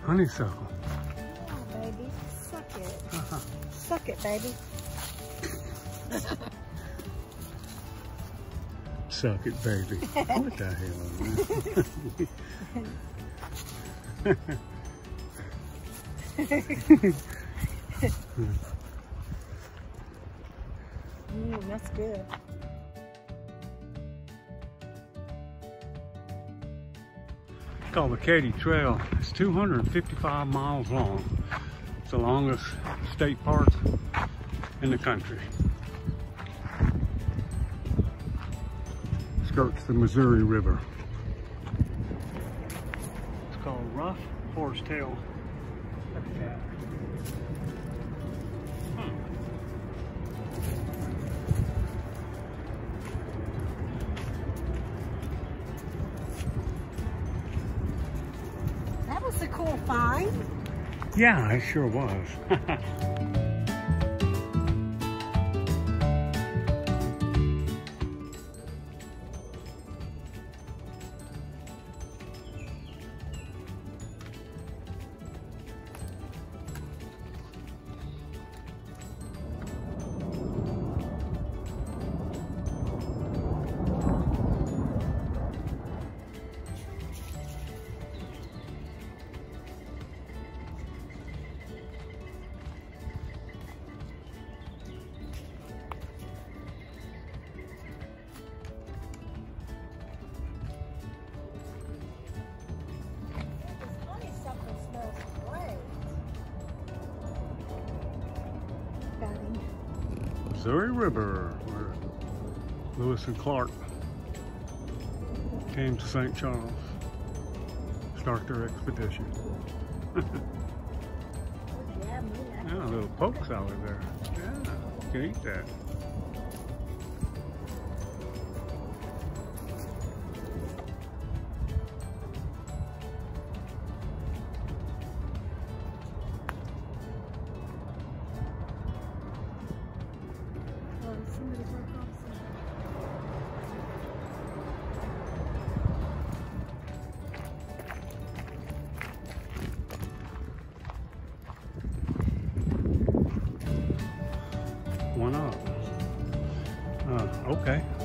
Honeysuckle. Oh, baby, suck it. Suck it, baby. Suck it, baby. What the hell, man? That's good. It's called the Katy Trail. It's 255 miles long. It's the longest state park in the country. Skirts the Missouri River. It's called Rough Horsetail. Look at that. That was a cool find. Yeah, it sure was. Missouri River, where Lewis and Clark came to St. Charles, start their expedition. Yeah, a little poke salad there. Yeah, you can eat that. One up. Okay.